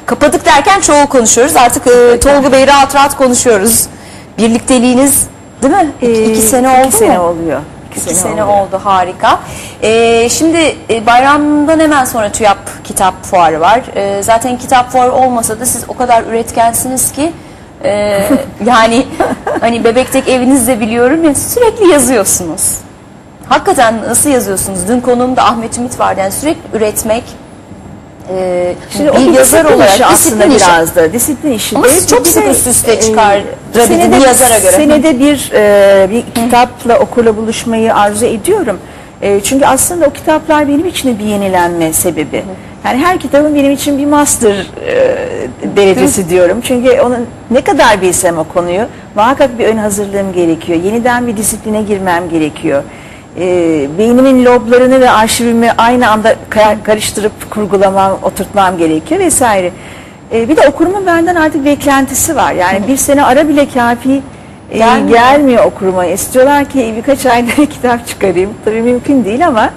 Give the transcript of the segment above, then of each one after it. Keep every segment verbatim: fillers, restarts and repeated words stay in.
kapadık derken çoğu konuşuyoruz. Artık e, Tolga Bey rahat rahat konuşuyoruz. Birlikteliğiniz değil mi? İki, Ee, iki sene oldu iki sene mu? oluyor. İki, İki iki sene sene oluyor. oldu, harika. Ee, şimdi e, bayramdan hemen sonra TÜYAP kitap fuarı var. E, zaten kitap fuarı olmasa da siz o kadar üretkensiniz ki e, yani hani Bebek'teki evinizde biliyorum ya, sürekli yazıyorsunuz. Hakikaten nasıl yazıyorsunuz? Dün konuğumda Ahmet Ümit vardı. Yani sürekli üretmek. E, Şimdi bir o yazar olarak işi aslında disiplin işi. biraz da disiplin işi. Ama siz çok sık üst üste çıkartabilir bir yazara göre. Senede bir e, bir kitapla okurla buluşmayı arzu ediyorum. E, çünkü aslında o kitaplar benim için de bir yenilenme sebebi. Yani her kitabın benim için bir master e, derecesi diyorum. Çünkü onun ne kadar bilsem o konuyu muhakkak bir ön hazırlığım gerekiyor. Yeniden bir disipline girmem gerekiyor. E, beynimin loblarını ve arşivimi aynı anda kar karıştırıp kurgulamam, oturtmam gerekiyor vesaire. E, bir de okurumun benden artık beklentisi var. Yani bir sene ara bile kafi e, Gelmiyor. gelmiyor okuruma. İstiyorlar ki birkaç ayda kitap çıkarayım. Tabii mümkün değil ama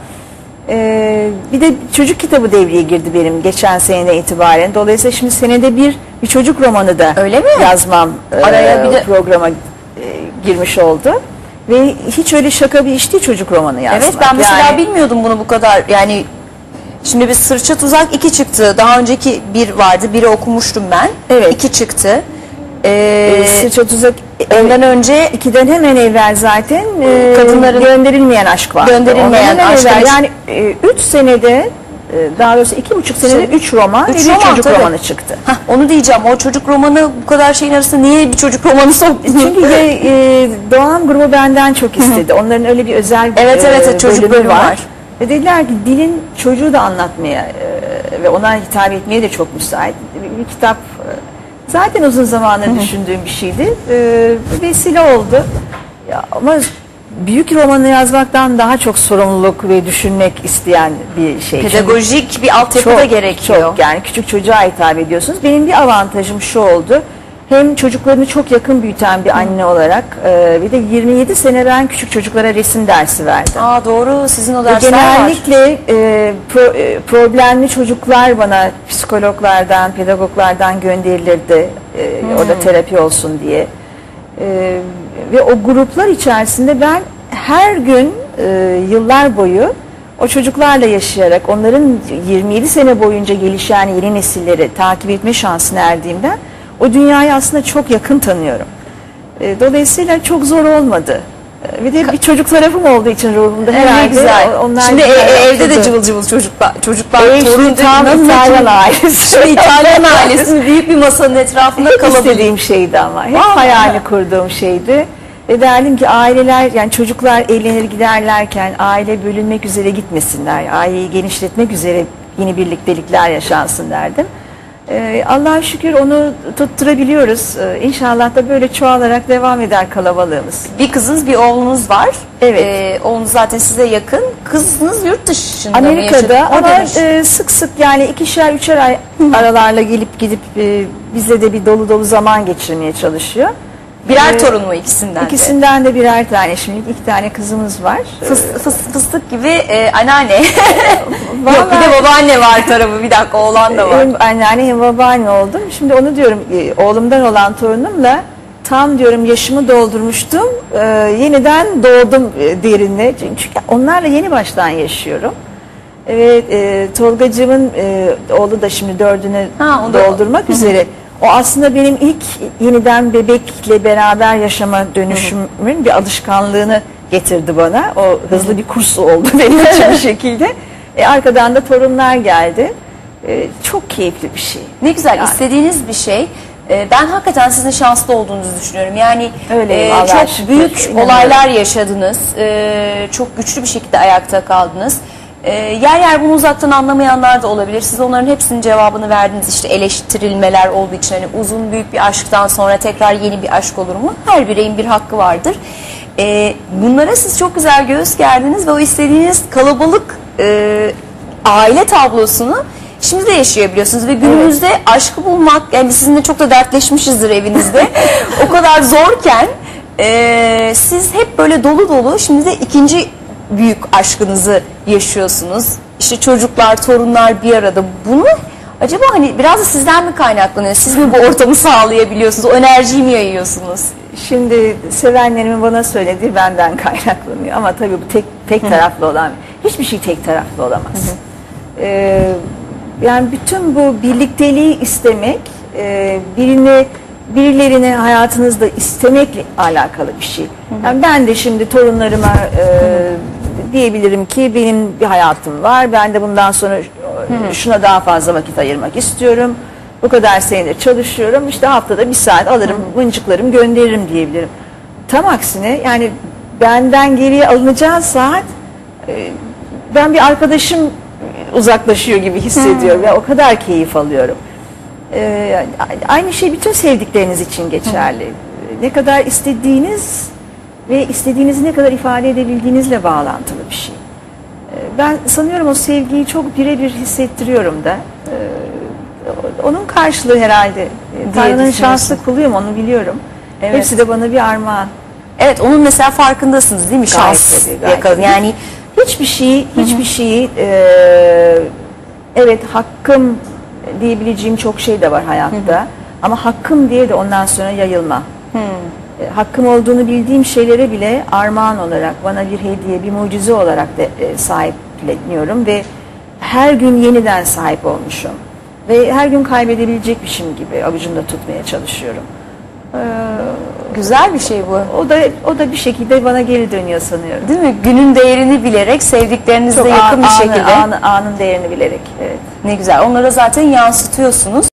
e, bir de çocuk kitabı devreye girdi benim geçen seneden itibaren. Dolayısıyla şimdi senede bir bir çocuk romanı da Öyle mi? yazmam e, Araya bir de programa e, girmiş oldu. Ve hiç öyle şaka bir iş değil çocuk romanı yazmak. Evet, ben mesela Yani- bilmiyordum bunu bu kadar. Yani şimdi bir Sırça Tuzak iki çıktı. Daha önceki bir vardı. Biri okumuştum ben. Evet. İki çıktı. Ee, E, Sırça Tuzak ondan önce ikiden hemen evvel zaten e, Kadınların- gönderilmeyen aşk var. Gönderilmeyen Ondan hemen aşk, evvel, evet. yani e, üç senede e, daha doğrusu iki buçuk senede Şey, üç roman üç ve bir roman, çocuk tabii. romanı çıktı. Hah, onu diyeceğim. O çocuk romanı bu kadar şeyin arasında niye bir çocuk romanı soktunuz? Çünkü e, e, Doğan grubu benden çok istedi. Onların öyle bir özel Evet, evet, e, çocuk bölümü bölümü var. Ve dediler ki dilin çocuğu da anlatmaya e, ve ona hitap etmeye de çok müsait. Bir, bir kitap e, zaten uzun zamandır düşündüğüm bir şeydi. E, vesile oldu. Ya, ama büyük romanı yazmaktan daha çok sorumluluk ve düşünmek isteyen bir şey. Çünkü Pedagojik bir altyapı da gerekiyor. çok, yani küçük çocuğa hitap ediyorsunuz. Benim bir avantajım şu oldu. Hem çocuklarını çok yakın büyüten bir anne olarak e, bir de yirmi yedi sene ben küçük çocuklara resim dersi verdim. Aa, doğru, sizin o Ve dersler var. genellikle e, pro, e, problemli çocuklar bana psikologlardan, pedagoglardan gönderilirdi. E, Hmm. Orada terapi olsun diye. E, ve o gruplar içerisinde ben her gün e, yıllar boyu o çocuklarla yaşayarak onların yirmi yedi sene boyunca gelişen yeni nesilleri takip etme şansına erdiğimden o dünyayı aslında çok yakın tanıyorum. E, dolayısıyla çok zor olmadı. E, bir de bir çocuk tarafım olduğu için ruhumda Ne herhalde güzel. o- onlar Şimdi e- güzel e- evde de yapıldı. cıvıl cıvıl çocuklar, çocuklar E, torun şimdi tam nasıl- İtalyan ailesi. Şimdi İtalyan ailesinin büyük bir masanın etrafında Hep kalabilir. istediğim şeydi ama. Hep Vallahi. hayalini kurduğum şeydi. Ve derdim ki aileler, yani çocuklar evlenir giderlerken aile bölünmek üzere gitmesinler. Aileyi genişletmek üzere yeni birliktelikler yaşansın derdim. Ee, Allah'a şükür onu tutturabiliyoruz. Ee, İnşallah da böyle çoğalarak devam eder kalabalığımız. Bir kızınız, bir oğlunuz var. Evet. Ee, oğlunuz zaten size yakın. Kızınız yurt dışında mı Amerika'da yaşadı? ama Orada mı? e, sık sık yani ikişer üçer ay aralarla gelip gidip e, bizle de bir dolu dolu zaman geçirmeye çalışıyor. Birer e, torun mu ikisinden de? İkisinden de birer tane, şimdilik iki tane kızımız var. Fıs- fıs- fıstık gibi e, anneanne. Yok, bir Vallahi- de babaanne var tarafı. Bir dakika, oğlan da var. Hem anneanne hem babaanne oldum. Şimdi onu diyorum, e, oğlumdan olan torunumla tam diyorum yaşımı doldurmuştum. E, yeniden doğdum e, derinle. Çünkü onlarla yeni baştan yaşıyorum. Evet, e, Tolgacığımın e, oğlu da şimdi dördünü Ha, o da- doldurmak üzere. O aslında benim ilk yeniden bebekle beraber yaşama dönüşümün bir alışkanlığını getirdi bana. O hızlı bir kurs oldu benim için bir şekilde. E, arkadan da torunlar geldi. E, çok keyifli bir şey. Ne güzel, Yani. istediğiniz bir şey. Ee, Ben hakikaten sizin şanslı olduğunuzu düşünüyorum. Yani Öyleyim, e, Allah'a çok şükür. büyük İnanıyorum. olaylar yaşadınız. Ee, çok güçlü bir şekilde ayakta kaldınız. Ee, yer yer bunu uzaktan anlamayanlar da olabilir. Siz onların hepsinin cevabını verdiniz. İşte eleştirilmeler olduğu için, hani uzun büyük bir aşktan sonra tekrar yeni bir aşk olur mu? Her bireyin bir hakkı vardır. Ee, bunlara siz çok güzel göğüs gerdiniz ve o istediğiniz kalabalık e, aile tablosunu şimdi de yaşayabiliyorsunuz ve günümüzde aşkı bulmak, yani sizinle çok da dertleşmişizdir evinizde, o kadar zorken e, siz hep böyle dolu dolu, şimdi de ikinci büyük aşkınızı yaşıyorsunuz. İşte çocuklar, torunlar bir arada. Bunu Acaba hani biraz da sizden mi kaynaklanıyor? Siz mi bu ortamı sağlayabiliyorsunuz? O enerjiyi mi yayıyorsunuz? Şimdi sevenlerimin bana söylediği benden kaynaklanıyor. Ama tabii bu tek tek taraflı olan, hiçbir şey tek taraflı olamaz. Ee, yani bütün bu birlikteliği istemek, e, birini birilerini hayatınızda istemekle alakalı bir şey. Yani ben de şimdi torunlarıma e, diyebilirim ki benim bir hayatım var. Ben de bundan sonra şuna daha fazla vakit ayırmak istiyorum. Bu kadar senedir çalışıyorum. İşte haftada bir saat alırım, mıncıklarım gönderirim diyebilirim. Tam aksine yani benden geriye alınacağı saat e, ben bir arkadaşım uzaklaşıyor gibi hissediyorum. Ya o kadar keyif alıyorum. Ee, aynı şey bütün sevdikleriniz için geçerli. Hı. Ne kadar istediğiniz ve istediğinizi ne kadar ifade edebildiğinizle bağlantılı bir şey. Ee, ben sanıyorum o sevgiyi çok birebir hissettiriyorum da. Ee, onun karşılığı herhalde. Tanrı'nın şanslı kuluyum, onu biliyorum. Evet. Hepsi de bana bir armağan. Evet, onun mesela farkındasınız değil mi? Şans yakaladı. Yani hiçbir şeyi, hiçbir şeyi e, evet hakkım diyebileceğim çok şey de var hayatta. Hı hı. Ama hakkım diye de ondan sonra yayılma. Hı. E, hakkım olduğunu bildiğim şeylere bile armağan olarak, bana bir hediye, bir mucize olarak da e, sahipleniyorum ve her gün yeniden sahip olmuşum. Ve her gün kaybedebilecekmişim gibi avucumda tutmaya çalışıyorum. Ee, Güzel bir şey bu. O da o da bir şekilde bana geri dönüyor sanıyorum. Değil mi? Günün değerini bilerek, sevdiklerinizle yakın bir anı, şekilde. Anı, anın değerini bilerek. Evet. Ne güzel. Onlara zaten yansıtıyorsunuz.